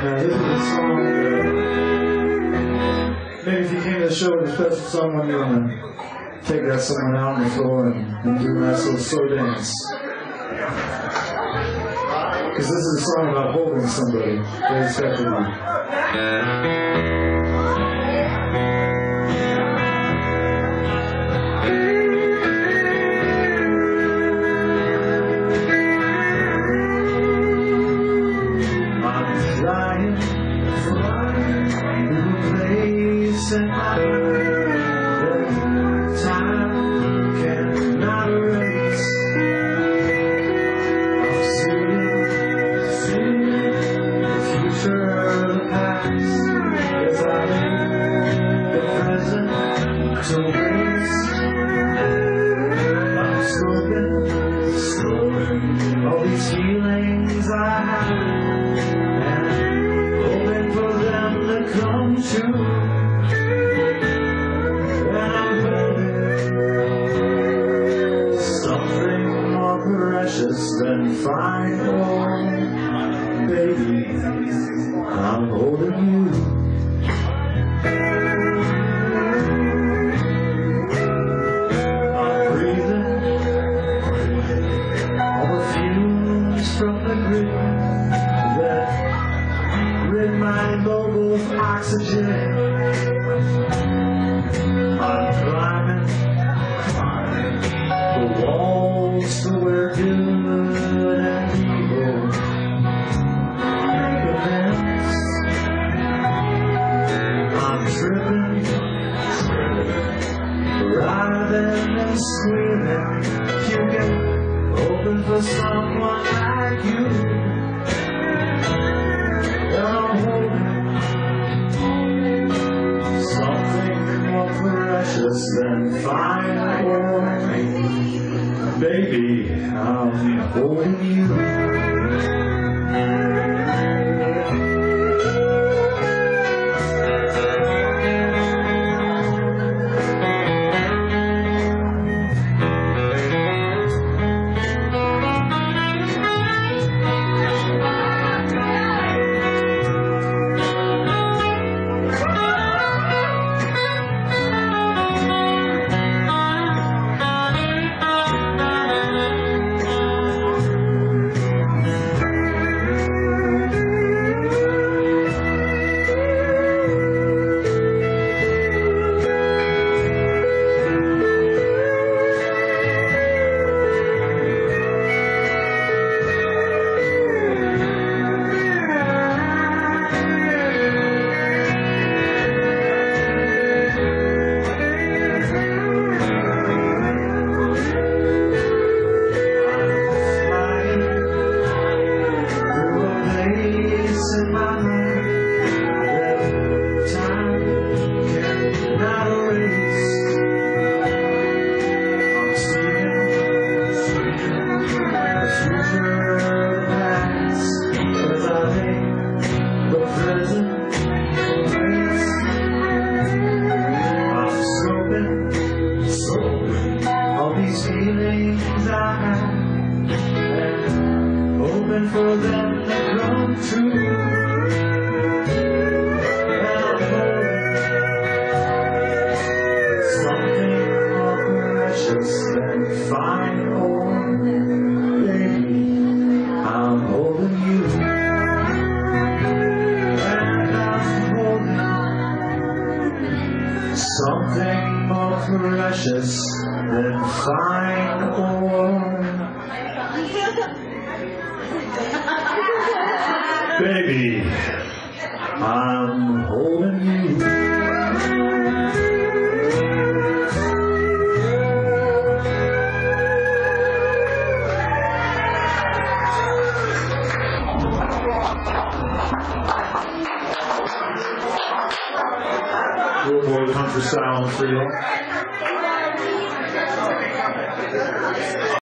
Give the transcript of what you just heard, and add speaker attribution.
Speaker 1: This is a song that maybe if you came to the show with a special someone, you want to take that someone out on the floor and do a nice little slow dance. Because this is a song about holding somebody very effectively. And I that time cannot erase. I'm seeing the future, the past, as I live the present to waste. I'm scoping all these feelings I have, and hoping for them to come true. Than fine, oh, baby, I'm holding you. I'm breathing all the fumes from the grid that rid my mobile of oxygen. I'm climbing the walls to where good and evil commence. I'm tripping rather than screaming. You get open for someone like you, and I'm holding something more precious than fine wine. Baby, I'm holding you. For them to come true, and I'm holding something more precious than fine ore. Baby, I'm holding you, and I'm holding something more precious than fine ore. Baby, I'm holding you. Little more country style for you.